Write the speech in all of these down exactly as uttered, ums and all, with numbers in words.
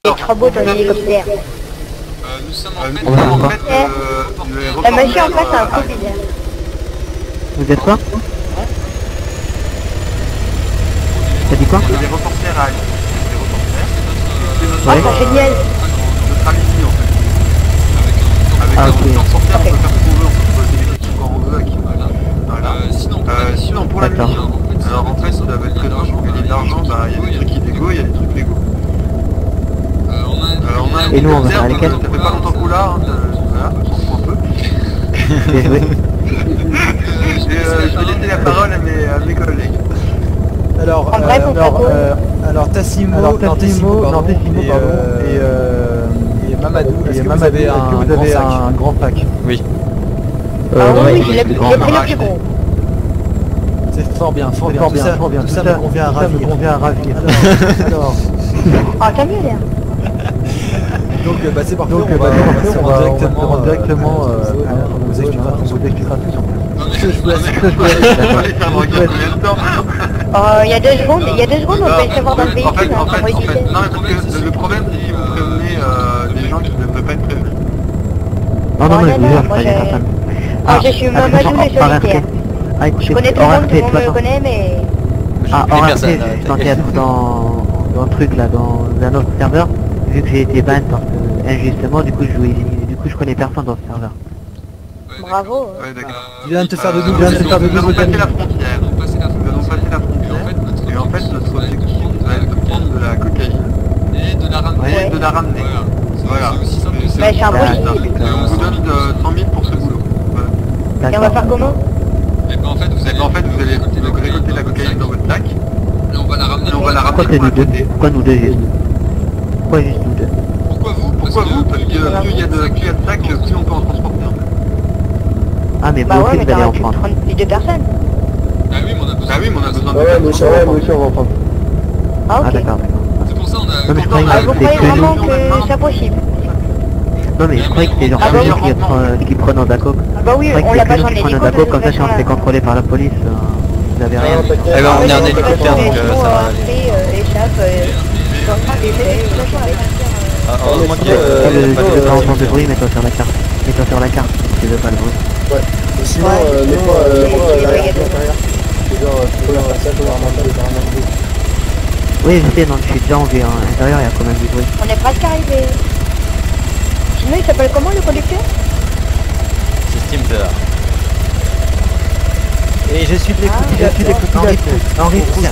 Les travaux dans l'hélicoptère. Euh, nous sommes en Euh, fait... nous sommes en fait, fait, euh, le La machine en reporter, face a un euh, coup bizarre. Vous êtes quoi? T'as dit quoi? Les reporters à les reporters. C'est notre, Ah, Ouais. c'est génial. notre alibi en fait. Avec Ah, un ok. reporter, on Ok. peut faire ce qu'on veut, on peut poser des questions quand on veut à qui on veut. Voilà. Euh, sinon, pour la Euh, mission, sinon pour la D'accord. mission, alors en fait ça va être très simple, pour gagner de l'argent, bah il y a des trucs illégaux, il y a des trucs légaux. Euh, on a un Alors on a un Et nous, on va hélicoptère, faire lesquels? ça fait pas longtemps qu'on l'a, hein, ça- voilà, on s'en fout un peu. Bien joué. Et euh, je vais laisser la parole à mes, à mes collègues. Alors, En bref, euh, on fait alors, quoi euh, alors Tassimo, Alors, non, Tassimo, pardon, non, Tassimo, et, pardon, euh, et, euh, et Mamadou, est-ce et que vous Mamadou, avez est-ce que un vous grand avez sac? un grand sac? Oui. Ah Euh, oui, ouais, oui, j'ai c'est le- grand. j'ai pris le plus gros. C'est fort bien, fort C'est bien, fort tout bien, ça, fort bien, tout ça me convient à tout ça me ravir. convient à ravir. Alors, Ah, t'as mieux l'air. donc euh, bah, c'est parfait, Donc, on va, bah, on va se on rendre va directement, on va euh, directement, à la euh, zone, à la hein, on vous zone, expliquera hein, tout on ça. vous expliquera tout. Je vous laisse. On va les faire regarder combien de temps. Euh, il y a deux secondes, il y a deux secondes, on peut le savoir dans le En véhicule, fait, hein, en fait, on va en fait, essayer. non, parce que le problème c'est que vous prévenez euh, des gens qui ne devraient pas être prévenus. Non, non, Oh, non, non, je vous non, jure, moi, ça y est, j'ai- personne. Ah, je suis Mamadou attention, le hors solitaire. R P. Ah, écoutez, Je connais tout le hors monde, tout R P, le monde toi, me attends. connaît, mais... Ah, connais hors R P, personne, je là, suis censé être dans, dans le truc là, dans un autre serveur, vu que j'ai été ban parce que, injustement, du coup je jouais, du coup je connais personne dans ce serveur. Bravo. Ouais, d'accord. Tu viens de te faire de Euh, double, nous viens de te faire de allons double passer gamin. la frontière. Nous allons passer la Nous allons passer la frontière. Et en fait, notre objectif va être de prendre de la cocaïne et de la ramener. et de la ramener. Voilà. Voilà. C'est aussi simple que ça. Bah, c'est impossible. Et on vous donne euh, cent mille pour ce boulot. Voilà. Et on va faire comment? Et ben en fait, vous Et allez, ben, en fait, vous allez récolter la cocaïne dans votre sac. et on va la ramener. Et on va la Pourquoi ramener c'est pour nous la deux? côté. Pourquoi nous deux juste? Pourquoi juste nous deux? Pourquoi vous? Pourquoi vous? Parce que plus il y a de plus il y a de sacs, plus on peut en transporter en fait. Ah mais Bah vous ouais, aussi mais vous allez t'aurais en pu prendre. prendre plus de personnes. Ah oui, mais on a besoin. Ah oui, mais on a besoin de Ouais, moi aussi, personnes. ouais, moi aussi, on va en prendre. Ah Ah ok. d'accord, d'accord. C'est pour ça on a. Non, mais je quand on croyais a- Ah, vous C'est croyez que vraiment nous. que c'est possible? Non mais je croyais que c'était genre Ah bah un oui. qui, pre- qui prenait en coke. Ah bah oui, Je croyais on que l'a c'était pas que en nous qui prenons hélico en de coke, toute comme ça si on se façon. fait contrôler par la police, euh, vous avez rien. Non, t'inquiète. Eh ben, on est en Ouais, hélicoptère, mais donc, euh, sinon, ça va euh, aller. après, euh, échappe, euh, dans le train, et fait, euh, Ah, heureusement qu'il y a Euh, Tu veux il y a pas tu veux de- pas entendre de bruit, mets-toi sur la carte. Mets-toi sur la carte si tu veux pas le bruit. Ouais. Et sinon, Ouais, euh, des sinon, fois, euh, euh, moi, les- euh, les- l'arrière, l'arrière. C'est genre, tu peux faire ça, tu peux faire mental, tu peux faire mental. Oui je sais, non je suis déjà en V un, à l'intérieur il y a quand même du bruit. On est presque arrivé. Sinon, il s'appelle comment le conducteur? C'est Steamter. Et je suis de l'écoute, Ah, je suis de l'écoute. Henri Proust, Henri Proust.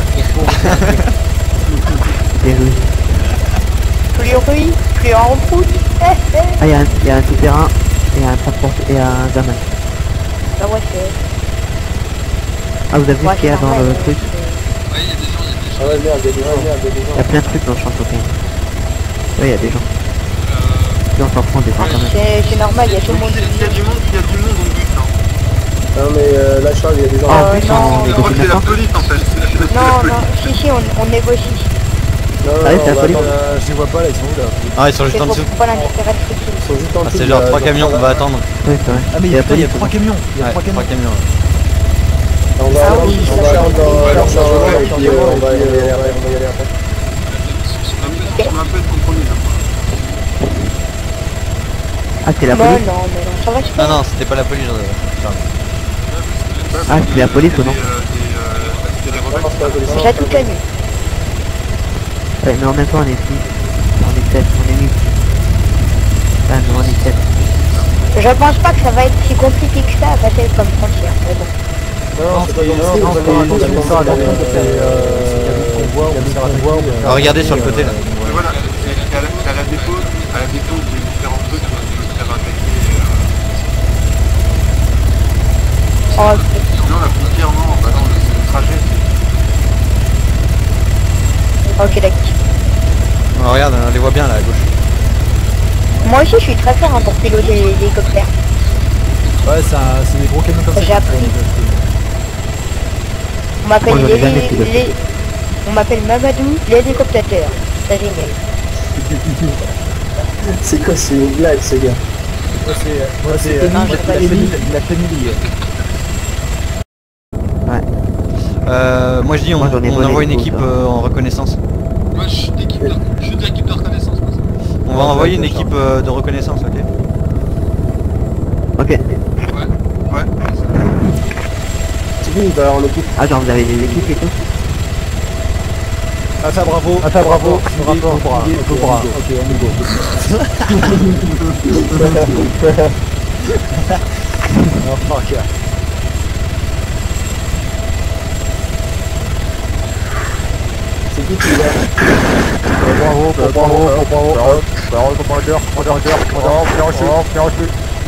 Bien joué. Plus ruy, plus en route. Eh, eh. Ah il y a un, il y a un souterrain et un transport et un gamin. Bah ouais, c'est... Ah vous avez vu Ouais, ce qu'il y a c'est dans normal, le ouais. truc? Ouais, il y a des gens, il y a des gens. Ah ouais, merde, il y a des gens, merde, il y a des Il y a gens. plein de trucs dans le champ de cocaïne. Oui il y a des gens. Euh, Puis on s'en prend des fois quand même. C'est c'est normal, il y a tout le monde. S'il y a du monde, s'il y a du monde, on bute. Hein. Non, mais euh, là, Charles, il y a des gens. Ah, en Euh, plus non. on Je crois que c'est la est police en fait. C'est la- c'est la Non, police. non, si, si, on, on négocie. Non, Ah oui, non, c'est la on va police. attendre. Euh, je les vois pas là, ils sont où là? Ah, ils sont C'est juste en pour dessous. pas l'intérêt de Ils sont juste en Ah, dessous. c'est de genre la- trois de camions, la- on va attendre. Oui c'est vrai. Ah mais Et putain, après, il y a faut- trois camions, il y a Ouais, trois trois camions. camions. ouais. On va Ah attendre, oui, on ça va change. attendre dans Ouais, leur on chargement va et puis euh, on va y aller après, on va y aller après. On a un peu- on a un peu de compromis là. Ah c'est la Bah police? non, mais non, ça va se Non, faire. non, c'était pas la police, euh, Charles. Ah c'est la police ou non? Des, euh, des, euh, des Non, rebelles. non, c'est pas la police. J'ai tout connu. Ouais mais en même temps on est six. On est sept, on est huit. Ah non on est sept. Je pense pas que ça va être si compliqué que ça à passer comme frontière, mais bon. Non, c'est pas comme ça, Non, c'est non, pas attention, comme ça, ça, attention, c'est, c'est, euh, euh, convoi, on sert à convoi, on Ah, regardez sur le côté, là. Mais voilà, c'est c'est à la, c'est à la dépose, à la dépose des différents trucs qu'on peut se faire attaquer. euh. Oh, Sinon la frontière non, bah non, le, le trajet c'est... ok, d'accord. Ah, regarde, on les voit bien là à gauche. Moi aussi, je suis très fort hein, pour piloter les hélicoptères. Ouais, c'est un- c'est des gros camions comme ça. J'ai appris. On m'appelle Moi, j'en ai les, jamais piloté. les- On m'appelle Mamadou, l'hélicoptateur. C'est génial. C'est quoi, c'est une blague, ce gars? Moi, c'est moi, c'est Non, Émile, j'ai pas la les famille, la famille. Euh, moi je dis, on, Moi, j'en ai on volé envoie une beaucoup, équipe ça. euh, en reconnaissance. Moi, je suis d'équipe de, je suis d'équipe de reconnaissance. moi. On va envoyer une équipe euh, de reconnaissance, ok? Ok. Ouais. Ouais. C'est qui il va avoir l'équipe? Ah genre vous avez des équipes et tout? Ah ça bravo. Ah ça bravo. Je me rappelle, Cobra. Cobra. Ok, on est go. Oh fuck. C'est qui qui va? Bravo, bravo, bravo, bravo. Bravo, commandeur, commandeur, commandeur, bien reçu, bien reçu.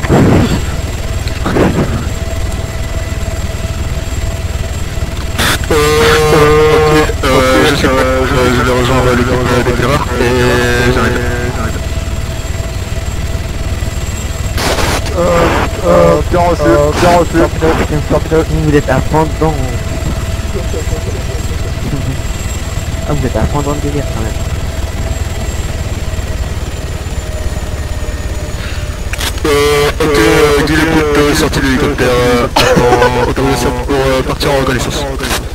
Ok, euh, je, je, je, je vais rejoindre l'équipe d'éclaireurs et j'arrive. Euh, euh, bien reçu, bien reçu. Vous êtes à fond dedans. Ah vous êtes à fond dans le délire quand même. Euh, ok, euh, dis l'écoute, euh, sortie de l'hélicoptère, euh, en autorisation pour euh, partir en reconnaissance.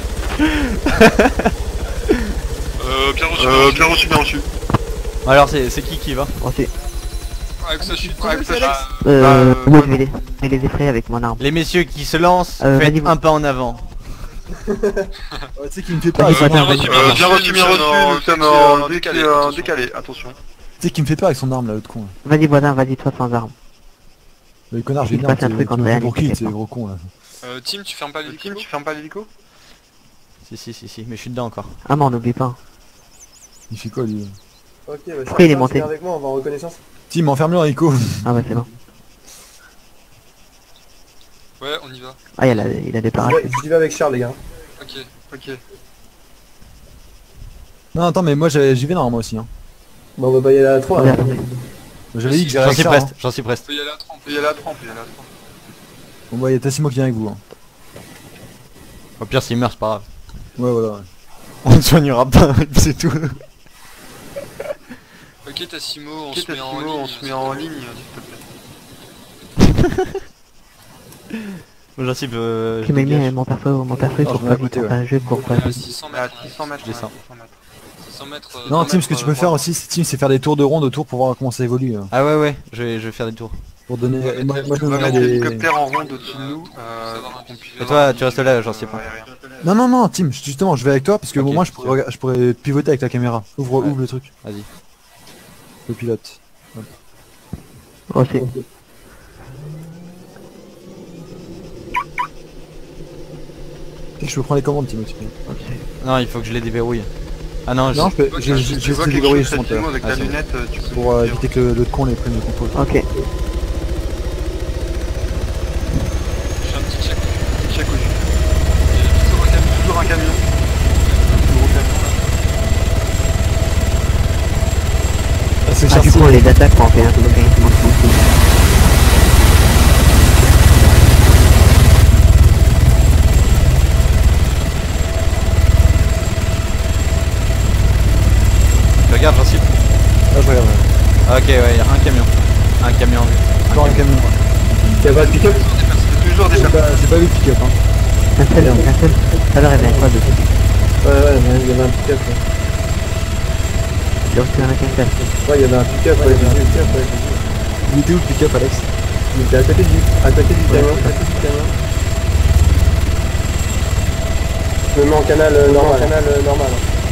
Euh, bien reçu, euh, bien reçu, bien reçu. Alors c'est c'est qui qui va? Ok. Avec ça, je suis Avec ça, je- Euh, Bah, moi je vais les, je vais les effrayer avec mon arme. Les messieurs qui se lancent, Euh, faites vas-y, un pas en avant. Tu sais qui me fait peur, Vas-y, avec son Patin, arme. vas-y. Euh, bien reçu, bien reçu, nous sommes en décalé, en décalé, attention. Tu sais qui me fait peur avec son arme là, l'autre con. là. Vas-y voisin, vas-y toi sans arme. Le connard, Il j'ai se une passe arme, un truc tu entre me elle fais et pour qui, t'inquiète c'est pas. gros con là. Euh, Tim, tu fermes pas les Tim, tu fermes pas l'hélico? Si si si si, mais je suis dedans encore. Ah non, n'oublie pas. Il fait quoi lui? Ok, bah, Pourquoi il est Charles, monté? viens avec moi, on va en reconnaissance. Tim, enferme-le dans l'hélico. Ah bah c'est bon. Ouais, on y va. Ah il a, il a des Ouais, parachutes. j'y vais avec Charles, les gars. Ok. Ok. Non, attends, mais moi j'ai- j'y vais normalement aussi. Hein. Bon, on va pas y aller à trois. Ouais, hein. attendez. J'avais dit que J'en j'irais suis avec ça. preste, Hein. j'en suis preste. On peut y aller à trente. Il y a la trempe, il y a la trempe. Bon bah, il y a Tassimo qui vient avec vous. Hein. Au pire s'il meurt c'est pas grave. Ouais, voilà. Ouais. On ne soignera pas, c'est tout. Ok, Tassimo, on Ok, se met en Tassimo, ligne. on se met en ligne, s'il te plaît. Bon, j'en suis euh, Tu je mets dégage. bien mon perso, mon perso il Ah, court je mets pas à côté, vite, ouais. enfin je cours pas À vite. six cents À mètres. six cents mètres, Je descends. ouais, six cents mètres. six cents mètres. euh, Non, cent Tim, ce que mètres, tu peux euh, faire aussi, c'est- Tim, c'est faire des tours de ronde autour pour voir comment ça évolue. hein. Ah ouais ouais, je vais, je vais faire des tours. Pour donner. Ouais, et moi, moi, je On me va mets mettre des. l'hélicoptère en ronde au-dessus de nous, euh, pour qu'on puisse... Et toi tu restes là, j'en sais pas. Ouais, rien. Non, non, non, Tim, justement, je vais avec toi parce que Ok. au moins je pourrais, rega- je pourrais pivoter avec la caméra. Ouvre, Ouais. ouvre le truc. Vas-y. Le pilote. Oh c'est... Je peux prendre les commandes, Tim, aussi. Non il faut que je les déverrouille. Ah non, je... Non, je peux. Ok, Je tu je- Tu je vois vais quelque déverrouiller chose, ce monteur. Tassimo, avec Ah, ta c'est bon. lunette, euh, tu peux... Pour euh, éviter que le- l'autre con les prenne le contrôle. Ok. Je fais un petit check. Check au jus. Il y a toujours un camion. Toujours un camion. Gros camion, là. Ah, c'est Ah du coup on les attaque quand on fait un truc. Regarde, j'en suis. Ah, je regarde. ouais. Ah, ok, ouais, il y a un camion. Un camion en vue. Encore un camion. ouais. Y'a pas de pick-up? C'est toujours des C'est personnes. pas, c'est pas lui le pick-up. Hein. Un seul, un seul. Ça leur réveille quoi dessus. Ouais, ouais, il y avait un pick-up. Ouais, J'ai reçu un seul. Ouais, il y avait un pick-up, ouais, j'ai vu le pick-up, ouais, j'ai vu. Il était où le pick-up, Alex? Il était à côté du, à côté du camion, à côté du camion. Je me mets en canal euh, normal. Canal euh, normal.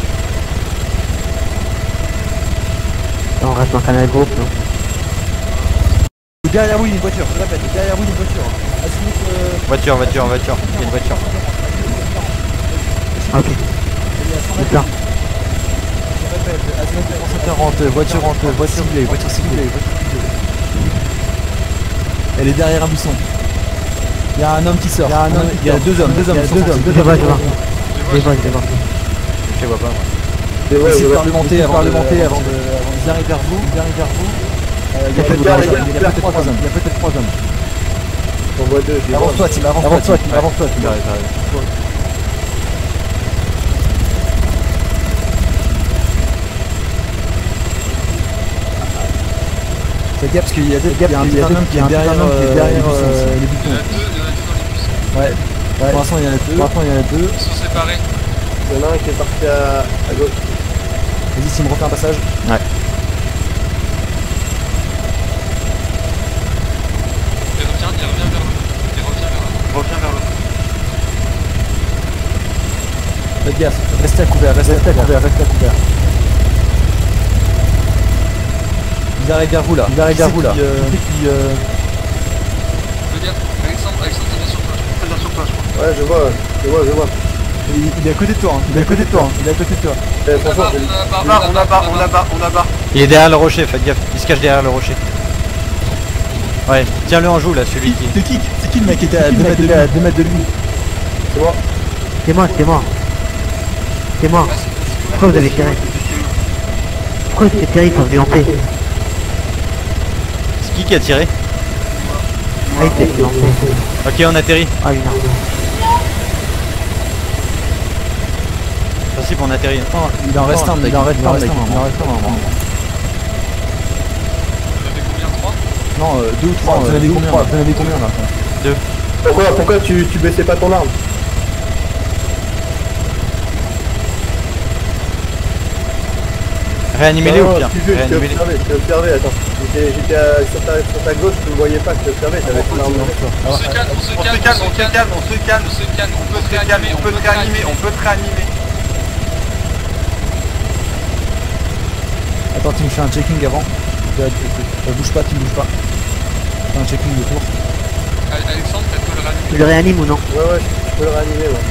On reste en canal groupe non? Derrière vous, il y a une voiture, je répète, derrière vous, il y a une voiture. Azimut, euh, Voiture, voiture, voiture. Il y a une voiture. Ok. C'est ça. je répète, Azimut quarante quarante, voiture rentre, voiture ciblée, voiture ciblée, voiture ciblée. Elle est derrière un buisson. Il y a un homme qui sort. Il y a, un homme, il y a deux hommes, deux hommes, deux hommes, deux Je vois, je vois. Je Je vois, je vois. Je les vois pas moi. C'est vrai, Essayez de ouais, parlementer avant de parlementer avant de avant de- ils arrivent vers vous, ils arrivent vers vous. Euh, Il y a Les peut-être gars, trois les hommes, gars, il y a faire peut-être trois trois hommes, il y a peut-être trois hommes. J'en vois deux, je les vois. Avance-toi, Tim, avance-toi, Tim, avance-toi, Tim. J'arrive, j'arrive. Fais gaffe parce qu'il y a, il y a un petit homme qui est derrière euh, derrière euh, les Il y boutons. en a deux, il y en a deux dans les buissons. Ouais. Pour l'instant il y en a deux. Pour l'instant il y en a deux. Ils sont séparés. Il y en a un qui est parti à, à gauche. Vas-y, Sim, refais un passage. Ouais. Faites gaffe, restez à couvert, restez à couvert, restez à couvert. Ils arrivent vers vous là, ils arrivent vers vous là. Qui, euh... qui, euh... Fais gaffe, Alexandre, Alexandre, t'es bien sur place. T'es bien sur place, je crois. Ouais, je vois, je vois, je vois. Il, il est à côté de toi, hein. Il est à côté de toi, hein. Il est à côté de toi. Eh, On a franchement, barre, j'ai- on a barre, On a, on a barre, on a barre, on a barre. Il est derrière le rocher, faites gaffe, il se cache derrière le rocher. Ouais, tiens-le en joue là, celui qui... C'est qui C'est qui le mec qui était à deux mètres de lui à deux mètres de lui? c'est moi. C'est moi, c'est moi. C'est moi. Pourquoi vous avez tiré? Pourquoi vous avez tiré quand vous lancé? C'est qui qui a tiré? Ah, il s'est lancé. Ok, on atterrit. Ah, une arme. Principe, on atterrit. Oh, il en reste un, mec. Il en reste un, mec. Il en reste un, normalement. Vous avez combien, trois? Non, euh, deux ou trois. Vous en avez combien? Vous en avez combien là? Pourquoi, pourquoi tu, tu baissais pas ton arme? Réanimez-les Non, ou pire. tu veux, je t'ai Réanimez-les. observé, je t'ai observé, attends. J'étais j'étais à- sur, ta, sur ta gauche, tu me voyais pas, je t'ai observé, t'avais ton arme. On se calme, on se On se calme, calme, on se calme, on se calme, on se calme, on peut se réanimer, on peut se réanimer, on peut se réanimer. Attends, tu me fais un checking avant. Euh, euh, bouge pas, tu ne bouges pas. Fais un checking autour. Alexandre, peut-être que le réanimer. Tu le réanimes ou non? Ouais, ouais, je, je peux le réanimer, ouais.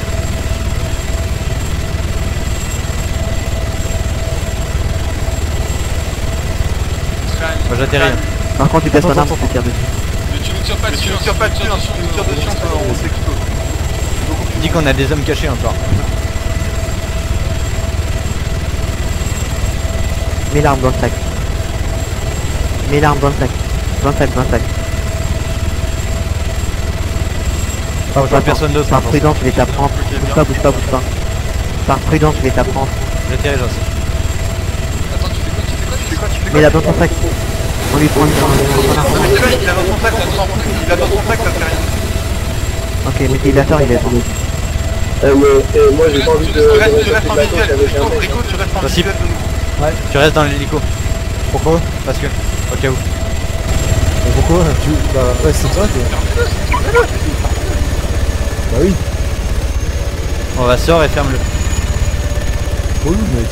Moi j'atterris. Par contre, tu passes ton Attends, arme, attends, tu tires dessus. Mais tu nous tires pas Mais dessus, tu ne tires pas dessus, hein, si tu nous tires dessus, on peut- on s'explose. Dis qu'on a des hommes cachés encore. Mets l'arme dans le sac. Mets l'arme dans le sac. Dans le sac, dans le sac. Enfin, je vois personne d'autre. Par hein, prudence, je vais t'apprendre. Bouge pas, bouge pas, bouge pas. Par prudence, je vais t'apprendre. J'atterris, j'en sais. Attends, tu fais quoi, tu fais quoi, tu fais quoi, tu fais quoi? Mets-la dans ton sac. On lui prend une arme. Non mais c'est vrai, il a dans son sac, on s'en fout. Il a dans son sac, ça fait rien. Ok, mais il a tort, il est tombé. Eh, mais, eh, moi j'ai pas envie de... Tu de restes, tu restes en rester visuel. avec un Rico, mec. Rico, tu restes en Possible. visuel de nous. Tu restes dans l'hélico. Pourquoi? Parce que, au cas où. Euh, Pourquoi? Tu... Bah ouais, c'est toi que... Bah oui. On va sort et ferme-le. Oh mec.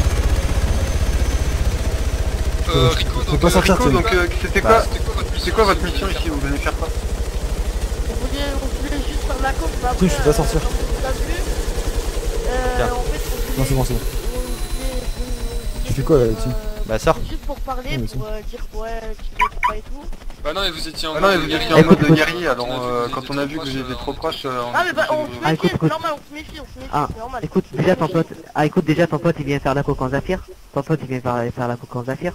Euh, Rico, Faut donc, pas euh, sortir, Rico, tu donc euh, c'était Bah, quoi c'était quoi votre C'est quoi votre mission ici? Vous venez faire quoi? On voulait, on voulait juste faire la course, mais après, Truc, je peux pas sortir. comme on l'a vu, euh, Tiens. en fait, on voulait... Non, c'est bon, c'est bon. on voulait- on Tu voulait fais quoi, là, juste, dessus euh, Bah sors. Juste pour parler, Ouais, mais pour euh, dire ouais, tu veux pas et tout. Bah non, mais vous étiez en Ah non, mais mode vous guerrier. étiez en Écoute, mode écoute. guerrier, alors On a vu euh, que vous quand étiez on a trop vu que vous proche, étiez trop proche, euh, on Ah mais bah on se Ah, méfie, écoute, c'est écoute. normal, on se méfie, on se méfie, Ah, c'est normal. écoute, déjà ton pote. Ah, écoute, déjà ton pote, il vient faire la coque en Zafir. Ton pote, il vient faire, faire la coque en Zafir.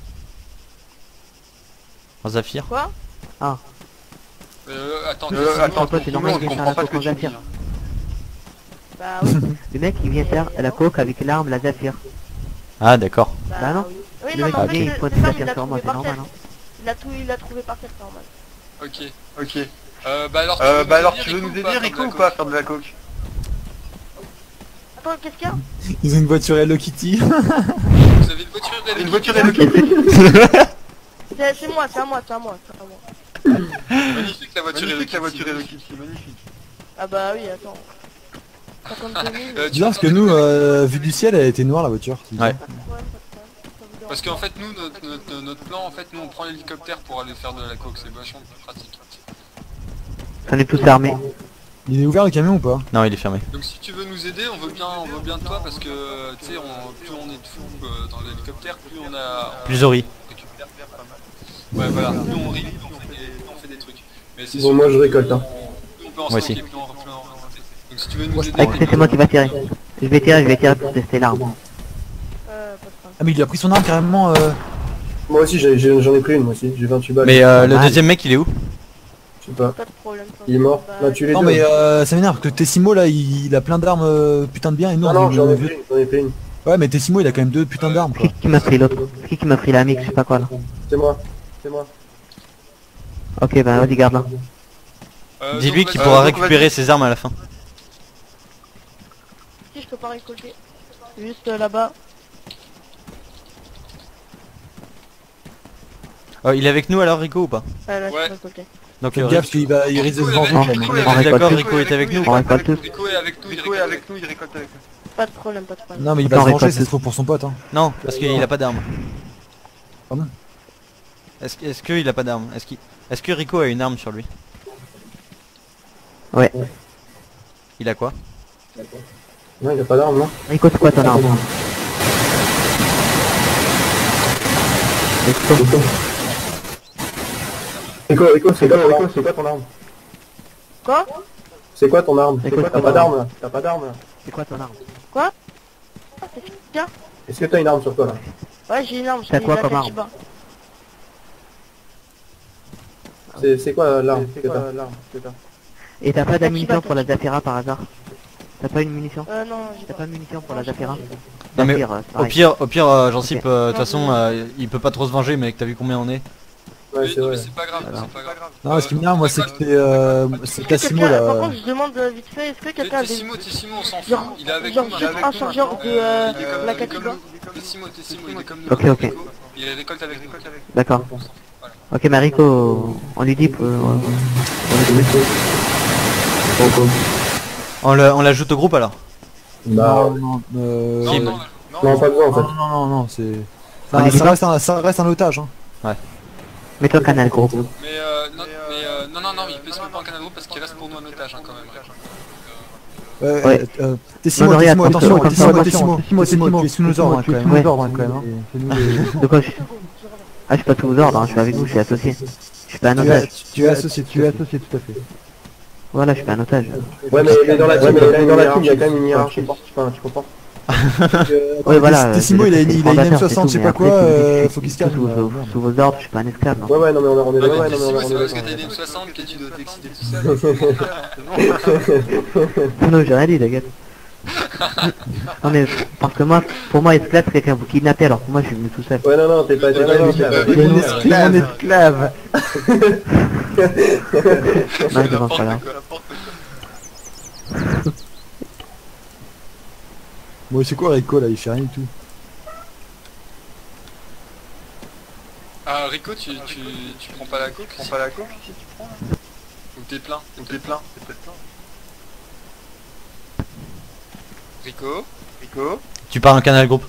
En Zafir. Quoi? Euh, attends, Euh, c'est- attends, Ton pote, c'est nous, normal on qu'il vient faire comprend la pas ce coque que en tu dis. Zafir. Bah oui. Le mec, il vient faire la coque avec l'arme, la Zafir. Ah d'accord. Bah non. oui. Oui, Le non, mec, mais en il vient, fait, il c'est pointe c'est sa ça, il pierre l'a sur moi, trouvé c'est par normal, terre. hein. Il a tout, il l'a trouvé par terre, c'est normal. Ok. Ok. Euh, bah alors, tu Euh, veux bah nous alors aider, tu veux nous ou aider pas, Rico comme ou la pas à coque faire de la coke? Attends, qu'est-ce qu'il y a? Ils ont une voiture Hello Kitty. Vous avez une voiture Hello Une voiture Kitty? Hello Kitty. C'est c'est moi, c'est à moi, c'est à moi, c'est à moi. Magnifique la voiture Hello Magnifique la voiture Hello Kitty. Kitty, magnifique. Ah bah oui, attends. cinquante-deux mille. Euh, tu Bizarre parce que entends- nous, euh, vu du ciel, elle était noire la voiture. C'est bizarre. Ouais. Pas de problème, pas de problème. Ça vous dérange Parce qu'en fait, nous, notre, notre, notre plan, en fait, nous, on prend l'hélicoptère pour aller faire de la coke, c'est vachement plus pratique. On est tous armés. Il est ouvert le camion ou pas? Non, il est fermé. Donc si tu veux nous aider, on veut bien, on veut bien de toi parce que, tu sais, on, plus on est de fous euh, dans l'hélicoptère, plus on a... on Plus Ori. récupère pas mal. Ouais, voilà, plus on rit, plus on fait des, plus on fait des trucs. Mais c'est Bon, sûr moi que je récolte, hein. plus on peut en Moi stocker, aussi. plus on plus on en remonter. Donc si tu veux nous aider... Ah, écoutez, c'est moi qui va tirer. Je vais tirer, je vais tirer pour tester l'arme. Euh, pas de problème. Ah mais il a pris son arme carrément. Euh... Moi aussi j'ai- j'ai- j'en ai pris une, moi aussi, j'ai vingt-huit balles. Mais euh, le mal. deuxième mec il est où? Je sais pas. Pas de problème. ça. Il est mort. Bah, On a tué les Non deux. mais euh, ça m'énerve parce que Tessimo là il, il a plein d'armes euh, putain de bien et nous Ah on non, est- j'en ai on est- pris une, j'en ai pris une. Ouais mais Tessimo il a quand même deux putains d'armes quoi. Qui, qui m'a pris l'autre? Qui qui m'a pris la mix, je sais pas quoi là. C'est moi, c'est moi. Ok, bah vas-y, garde là. Euh, Dis-lui donc, qu'il vas-y, pourra euh, donc, récupérer ses armes à la fin. Si, je peux pas récolter. Juste euh, là-bas. Oh, il est avec nous alors Rico ou pas? Ah là, je Ouais. peux récolter. Donc Faites euh, gaffe parce qu'il va il risque de se Rico est venger. avec- quand Rico même. est On avec- récolte d'accord, tous. Rico est avec nous. On récolte tous. Rico est avec nous, il Rico est récolte avec nous, il récolte avec nous. Pas de problème, pas de problème. Non mais il va Non, se mais venger, pas c'est de- trop pour son pote hein. Non, parce qu'il a pas d'arme. Pardon. Est-ce que- est-ce qu'il a pas d'arme? Est-ce qu'il... Est-ce que Rico a une arme sur lui? Ouais. Il a quoi? Non, il a pas d'arme, non. Rico, c'est quoi ton arme? Rico, Rico, c'est quoi, Rico, c'est quoi ton arme? Quoi? C'est quoi ton arme? C'est Rico, quoi, t'as c'est pas ton d'arme là? T'as pas d'arme là? C'est quoi ton arme? Quoi? C'est bien. Est-ce que t'as une arme sur toi là? Ouais, j'ai une arme, T'as j'ai quoi la comme arme? Kachiba. C'est c'est quoi l'arme que t'as? l'arme que t'as? Et t'as pas d'ammunition Kachiba, pour la Zafira par hasard? T'as pas une munition? Euh, non, j'ai T'as pas. pas de munition pour la Zafira? Non mais Zafir, euh, c'est au pareil. pire, au pire, euh, Jean-Sip, Ok. euh, de toute façon, euh, il peut pas trop se venger, mais t'as vu combien on est? Ouais, Oui, c'est non, mais vrai. c'est pas grave, Voilà. c'est pas grave. Non ce qui m'énerve moi c'est que Euh, t'es euh, c'est Tassimo Quelqu'un- Par là. contre, je demande euh, vite fait, est-ce que quelqu'un a des... Tessimo, Tessimo, on s'en fout. Genre- Il est avec genre nous, il est juste avec un nous chargeur maintenant. de, euh, il est comme- la il est comme Kachiba. nous. Tessimo, Tessimo, il est comme nous. Ok, ok. Il récolte avec nous. D'accord. Ok, mais Rico, on lui dit pour... euh, On le- on l'ajoute au groupe alors? Bah, Non non euh... Non, Kim. non, non, non, pas besoin en non fait. non non non c'est... On Ça, est ça pas- reste un, ça reste un otage hein. Mets-toi canal groupe. Mais euh, non, mais euh, non, non, non, mais il peut se mettre pas en canal groupe parce qu'il reste pour nous en otage hein, quand même. Ouais, Ouais. euh, euh, Tessimo, Non, Tessimo, regarde, attention, comme ça, Tessimo, comme ça, Tessimo, Tessimo, Tessimo, tu es sous nos ordres hein, quand même. Ouais. quand même. hein. C'est nous les- De quoi je... Ah, je suis pas sous vos ordres, hein, je suis avec vous, je suis associé. Je suis pas un Tu es, otage. tu es associé, tu es associé tout à fait. Voilà, je suis pas un otage. Ouais, mais, mais dans la team, mais dans la team, il y a quand même une hiérarchie. Enfin, tu comprends? Ouais, voilà. Tessimo je- il a je une suis il a une fondateur, M soixante, je c'est sais pas tout, mais quoi, après, si vous dites que euh, je faut suis qu'il se calme. sous, là, vos- merde. sous vos ordres, je suis pas un esclave, non. Ouais, ouais, non, mais on est, on est, Ouais, ouais, mais non, mais on est, Tessimo, on c'est est pas parce que d'accord. t'as une M soixante que tu dois t'exciter tout seul. Non, j'ai rien dit, les gars. Non, mais parce que moi, pour moi, esclave, c'est quelqu'un vous kidnappez, alors que moi, je suis venu tout seul. Ouais, non, non, t'es pas, t'es pas une esclave. Il est un esclave. Un esclave. Non, je demande pas là. Bon c'est quoi Rico là, il fait rien du tout. Ah, Rico, tu, tu, tu prends pas la coke? Tu prends pas la coke si tu prends? Ou t'es plein? Ou t'es plein? T'es peut-être plein. Rico? Rico? Tu pars en canal groupe?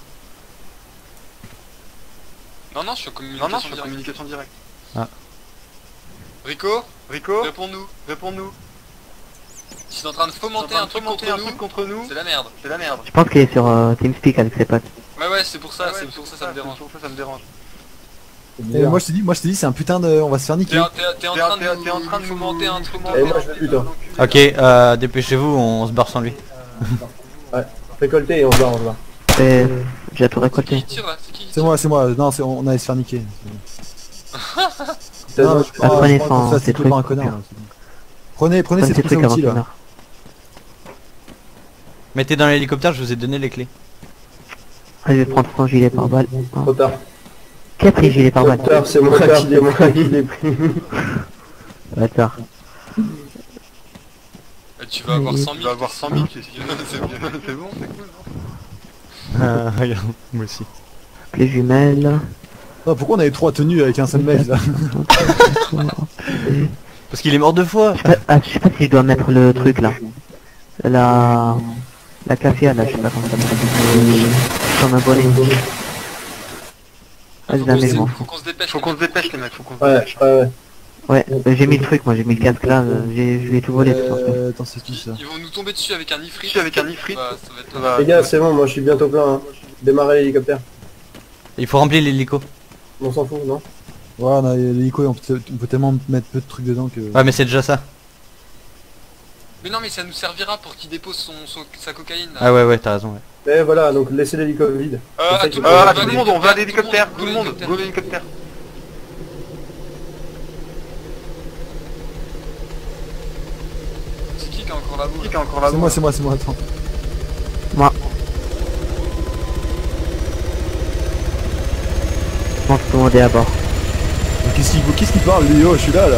Non, non, je suis en communication, non, non, je suis en communication directe. Ah. Rico? Rico? Réponds-nous, réponds-nous. Si t'es en train de fomenter un truc contre nous, contre nous, c'est la merde, c'est la merde. Je pense qu'il est sur euh, TeamSpeak avec ses potes. Ouais, ouais, c'est pour ça, c'est pour ça, ça me dérange. Ça me dérange. Et moi je te dis, moi je te dis c'est un putain de... On va se faire T'es niquer. t'es- t'es en train de nous- t'es en train de fomenter un truc. Et moi, je le bute, hein. Ok, euh, dépêchez-vous, on se barre sans lui. Récolter et on se barre, on se barre. Et j'ai tout C'est qui récolté. qui tire là? C'est qui qui C'est tire? moi, c'est moi, non, c'est- on allait se faire niquer. T'as Non, raison. je crois- Apprenez je crois sans que ça, ces c'est trucs. pas un connard. là, c'est bon. Prenez, prenez Prenez ces ces trucs trucs avant outils qu'il là. meure. Mettez dans l'hélicoptère, je vous ai donné les clés. Ah, je vais prendre son gilet par balle. Trop tard. Qui a pris le gilet par balle? Trop tard, c'est moi qui l'ai moi qui l'ai pris. Bâtard. Eh, Tu vas avoir cent mille. Tu vas avoir cent mille. C'est c'est bon, c'est cool, non? Ah, regarde, moi aussi. Les jumelles. Non, pourquoi on avait trois tenues avec un seul mec là? Parce qu'il est mort deux fois. Je sais pas, ah, je sais pas si je dois mettre le truc là. La... La café là, je sais pas comment ça s'appelle. Comme un bonnet. Faut Vas-y, qu'on jamais, se- je m'en Faut fous. qu'on se dépêche. Faut qu'on se dépêche, les mecs. Faut qu'on se Ouais, dépêche. ouais, ouais. Ouais, euh, j'ai mis le truc, moi j'ai mis le casque là, euh, j'ai- je lui ai tout volé. de toute façon. Euh, attends, c'est qui ça? Ils vont nous tomber dessus avec un ifrit. Avec un ifrit. Ça va être. ça va- Les gars, c'est bon, moi je suis bientôt plein. Hein. Démarrer l'hélicoptère. Il faut remplir l'hélico. On s'en fout, non? Ouais, on a l'hélico et on peut, on peut tellement mettre peu de trucs dedans que... Ouais, mais c'est déjà ça. Mais non, mais ça nous servira pour qu'il dépose son, son- sa cocaïne. Là. Ah ouais, ouais, t'as raison. Ouais. Mais voilà, donc laissez l'hélico vide. Euh, C'est ça à qu'il tout, faut. euh, Ah, à tout le monde, on va à l'hélicoptère. Tout le monde, go l'hélicoptère. C'est qui qui est encore là-bas? Qui est encore C'est moi, c'est moi, c'est moi, attends. Moi. Je pense que tout le monde est à bord. Mais Qu'est-ce qu'il qu'est-ce qu'il parle lui? Oh, je suis là, là.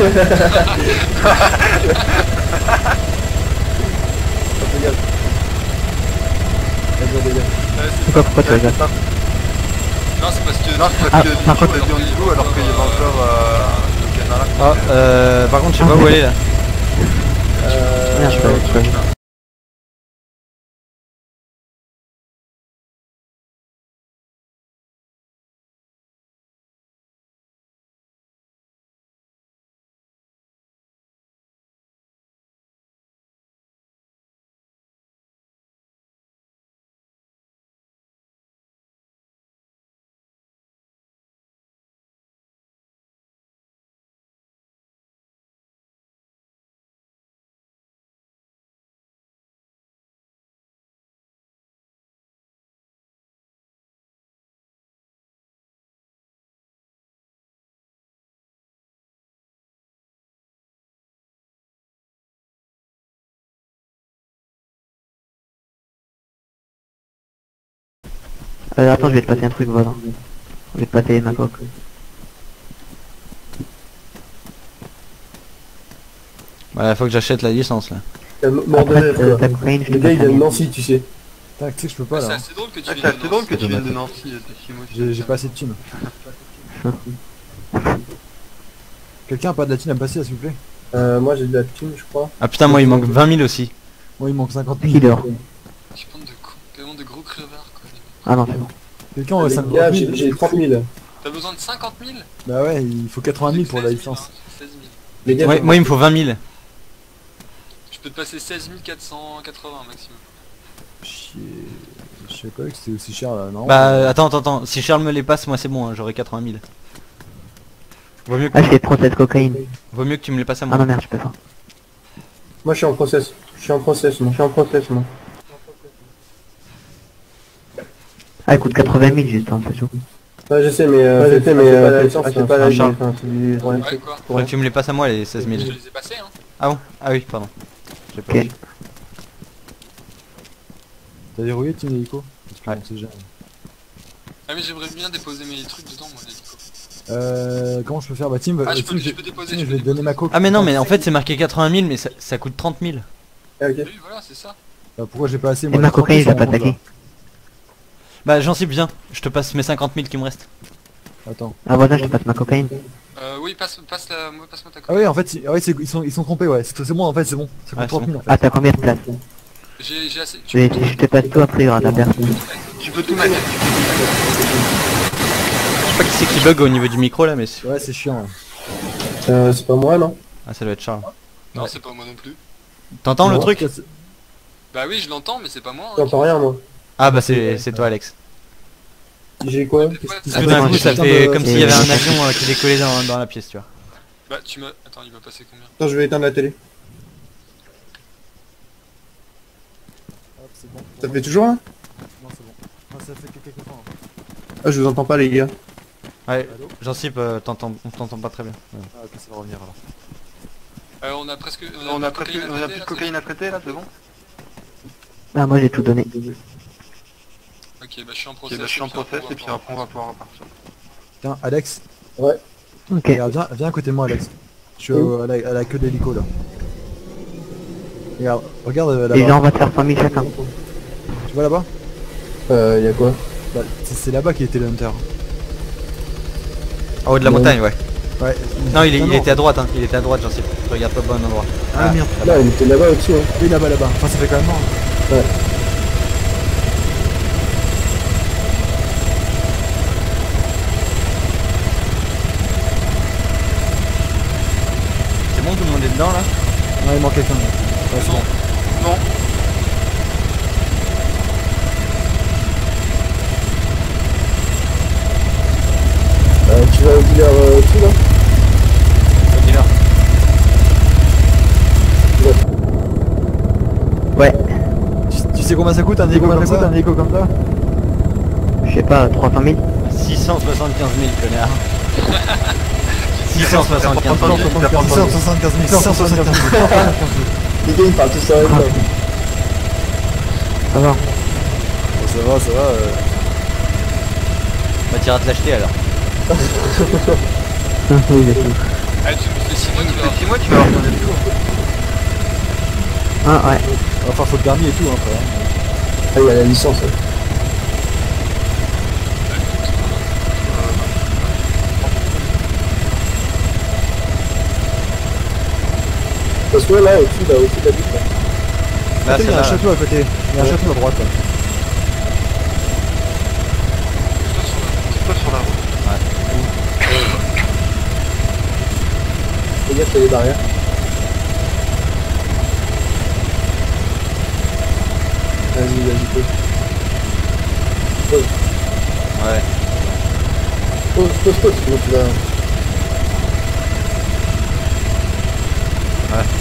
Pourquoi, pourquoi tu regardes? Non, c'est parce que. Non, c'est Ah, par contre- au niveau alors qu'il y avait encore euh, le canard. Ah, euh, par contre, je sais pas où elle est là. Merde, je peux- je peux- Euh, attends, je vais te passer un truc, voilà. Je vais te passer ma coque. Voilà, faut que j'achète la licence là. Mort de Après, rire, euh, quoi. ta cocaïne, je te Le gars passe il un vient de lien. Nancy, tu sais. Putain, tu sais que je peux pas C'est là. assez drôle que tu Ah, viennes c'est de assez drôle que Nancy. tu viennes de Nancy, euh, Tessimo, aussi. J'ai j'ai pas assez de thunes. Quelqu'un a pas de la thune à me passer, s'il vous plaît? Euh, moi j'ai de la thune, je crois. Ah putain, moi il manque vingt mille aussi. Moi il manque cinquante mille. Killer. Je bande de cons, tellement de gros crevards quoi. Ah non, c'est bon. Quelqu'un aurait Les cinquante gars, j'ai mille? j'ai trente mille. T'as besoin de cinquante mille? Bah ouais, il faut quatre-vingt mille pour la seize mille, licence. hein, seize mille. Les gars, Ouais, j'ai- moi il me faut vingt mille. Je peux te passer seize mille quatre cent quatre-vingts maximum. Chier. Je savais pas que c'était aussi cher là, non? Bah attends, attends, attends. Si Charles me les passe, moi c'est bon, hein, j'aurai quatre-vingt mille. Vaut mieux, que... Ah, je fais process cocaïne. Vaut mieux que tu me les passes à Ah moi. non, merde, je peux pas. Moi je suis en process. Je suis en process, moi. Je suis en process, moi. Ah, elle coûte quatre-vingt mille juste, hein, c'est tout. Ouais, je sais, mais euh, je sais, mais euh, la licence, c'est pas la Charles. licence. Ouais quoi? Faut que tu me les passes à moi les seize Je mille. te les ai passés hein. Ah bon? Ah oui, pardon. J'ai pas Ok. vu. T'as verrouillé Team Hélico? Parce que Ouais. on sait jamais. Ah mais j'aimerais bien déposer mes trucs dedans moi l'hélico. Euh, comment je peux faire? Bah Tim, Ah euh, je Tim, peux, je je peux déposer, Tim, je je peux vais te donner ma coque. Ah mais non, mais en fait c'est marqué quatre-vingt mille, mais ça, ça coûte trente mille. Ah, ok. Oui voilà c'est ça. Bah, pourquoi j'ai pas assez? Et Moi, ma j'ai trente cocaïne, je sur l'ai pas mon compte, attaqué. Bah j'en sais bien, je te passe mes cinquante mille qui me restent. là. Attends. Ah, voilà, je te passe ma cocaïne. Euh oui passe, passe la, moi, passe-moi ta Ah copie. oui, en fait, ils- ah ouais, c'est- ils sont, ils sont trompés, ouais. C'est c'est bon, en fait, c'est bon. Ça Ouais, coûte trente c'est mille en fait. Ah, t'as combien de place? J'ai j'ai assez. Je, vais- je te passe tout après, il y aura ta personne. Tu peux tout mettre. Je sais pas qui c'est qui bug au niveau du micro là, mais c'est- Ouais, c'est chiant. Euh, c'est pas moi, non? ah ça doit être Charles. Non Ouais. c'est pas moi non plus. T'entends le Non, truc? c'est- Bah oui je l'entends mais c'est pas moi. hein, J'entends rien, moi. Ah bah c'est c'est toi Alex. J'ai quoi? qui- Qu'est-ce qui Tout Tout se d'un passe? coup ça putain fait de- comme s'il y avait un avion euh, qui décollait dans, dans la pièce, tu vois. Bah tu me... Attends il va passer combien? Attends, je vais éteindre la télé. Hop, c'est bon. Ça fait toujours un? Non, c'est bon. Non, ça fait que quelques temps. hein. Ah, je vous entends pas, les gars. Ouais, Allô? j'en sais pas, t'entends, on t'entend pas très bien. Ouais. Ah, ok, ça va revenir alors. Euh, on a presque... On a presque... On a plus de cocaïne à traiter là c'est bon? Ah, moi j'ai tout donné. Ok bah je suis en Ok process. bah je suis en process et puis après on va pouvoir repartir. Tiens, Alex, Ouais. Ok. regarde, viens, viens à côté de moi, Alex. Je suis au- à, la, à la queue d'hélico là. Regarde, regarde euh, Les gens, là-bas. on va te faire cent mille chacun. Tu vois là-bas? Euh, y'a quoi? Bah, c'est c'est là-bas qui était le hunter. En haut de la Ouais. montagne, ouais. Ouais. Non, il, est- Non, il non. était à droite, hein. Il était à droite, j'en sais pas. Je regarde pas au bon endroit. Ah, merde. Là, il était là-bas aussi, hein. Oui, là-bas, là-bas. Enfin, ça fait quand même loin. Ouais. C'est bon, tout le monde est dedans là? Ouais, il manque quelqu'un. Ouais, c'est bon. Non. Euh, tu vas au dealer euh, au-dessus, là? Dis-leur. Ouais. Tu, tu sais combien ça coûte un hélico comme ça? Un hélico comme ça? Je sais pas, trois cent mille. six cent soixante-quinze mille, connard. six cent soixante-quinze mille. six cent soixante-quinze mille. six cent soixante-quinze mille. Les gars, ils parlent tous en même temps. Ça va. Bon, ça va, ça va. euh. Bah t'iras te l'acheter alors. Oui, j'ai tout. Ah tu me fais six mois tu vas avoir six mois tu vas avoir ton hélico. Ah, ouais. Enfin, faut le permis et tout, hein, frère. Ah, il y a la licence, ouais. Parce que là, au-dessus, là, au-dessus de la butte, là. Là, Il y c'est a un là. château à côté. Il y a un château à droite. Là. Pas sur la route. Fais gaffe, il y a des barrières. Vas-y, vas-y, pose. Pose, Ouais. pose, pose, pose, sinon tu vas... Ouais.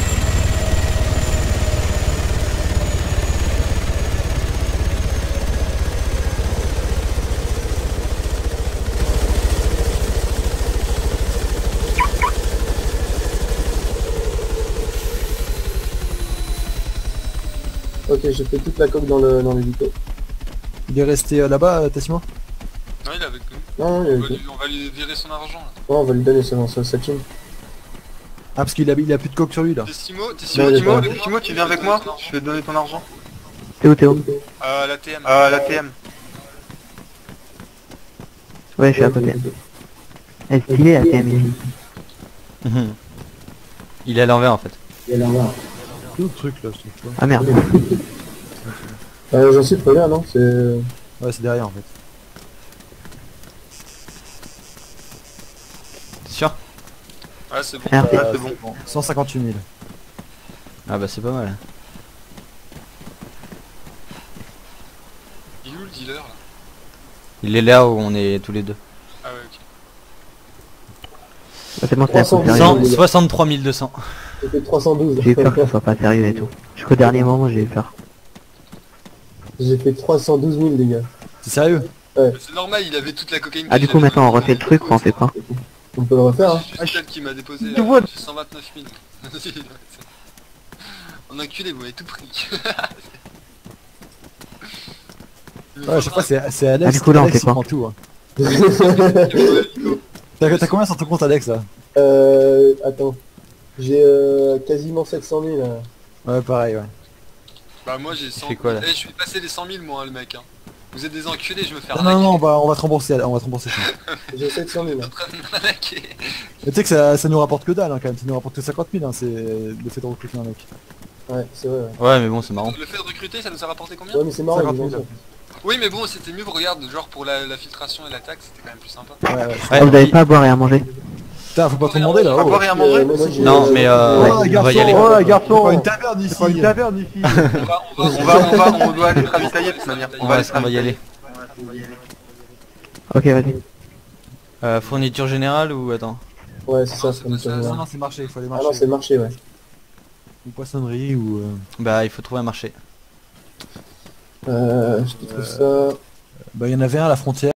Ok, j'ai fait toute la coque dans le dans l'hélico. Il est resté euh, là-bas, Tassimo? Non, il est avec nous. Non, non, il On est va, avec lui, on va lui virer son argent là. nous. Non, on va lui donner son sa thune. Ah, parce qu'il a, il a plus de coke sur lui là. Tessimo, Tessimo, Ouais, Timo, d'accord. Timo, tu viens avec moi? Je vais te donner ton argent. T'es où, t'es où? Euh, la T M. Ah, la T M. Ouais, je suis à côté. Elle est stylée la T M ici. Mhm. Il est à l'envers en fait. Il est là-bas. Tout le truc là, je trouve pas. Ah merde. Euh, j'en sais pas bien, non? C'est... Ouais, c'est derrière en fait. T'es sûr? Ouais, c'est bon. Merci. Ouais, c'est bon. cent cinquante-huit mille. Ah bah c'est pas mal. Il est où le dealer là? Il est là où on est tous les deux. Ah ouais, ok. Bah, c'est bon, c'est un coup Sérieux, cent sérieux. soixante-trois mille deux cents. C'était trois cent douze. J'ai eu peur que ce soit pas sérieux et tout. Jusqu'au dernier moment, j'ai eu peur. J'ai fait trois cent douze mille, les gars. C'est sérieux? Mais c'est normal, il avait toute la cocaïne. Ah, du coup, maintenant, on refait le truc ou on fait quoi? On peut le refaire, hein. C'est celle qui m'a déposé. Tu euh, vois- J'ai cent vingt-neuf mille. On a enculé, vous m'avez tout pris. Ouais, à chaque fois c'est c'est Alex Ah, du coup, là, on Alex fait qui quoi? prend tout. Hein. T'as t'as combien sur ton compte Alex là? Euh... Attends. J'ai euh, quasiment sept cent mille. Là. Ouais, pareil, ouais. Bah moi j'ai cent. fais quoi, là? Eh, je vais passer les cent mille moi, hein, le mec. Hein. Vous êtes des enculés, je me fais Non, arnaquer. non, non, on va, on va te rembourser, on va te rembourser ça. J'ai sept cent mille. En Là. train de m'arnaquer. Mais tu sais que ça, ça nous rapporte que dalle hein, quand même, ça nous rapporte que cinquante mille, hein, c'est le fait de recruter un mec. Ouais, c'est vrai, ouais. Ouais mais bon c'est marrant. Le fait de recruter, ça nous a rapporté combien? Ouais, mais c'est marrant, cinquante ils mille. ont- Oui, mais bon, c'était mieux, regarde, genre pour la, la filtration et la taxe, c'était quand même plus sympa. Ouais, ouais. Ouais, Ah, vous avez pas à boire et à manger? Putain, faut pas trop demander là. On va Oh. boire et à Euh, manger. moi, moi, j'ai, Non euh, mais euh, Ouais, on garçon, va y aller. ouais, garçon. C'est pas une taverne ici. taverne ici. On va, on va, On va, on va, on doit aller se ravitailler de toute manière. On va, on va y aller. Ok, vas-y. Euh, fourniture générale ou attends? Ouais, c'est ça, Non, c'est c'est comme pas ça. ça, Non, ouais. non, c'est marché, il faut aller Ah marcher. non, c'est le marché, ouais. Ou poissonnerie ou... Euh... Bah il faut trouver un marché. Euh, je te trouve ça... Bah il y en avait un à la frontière.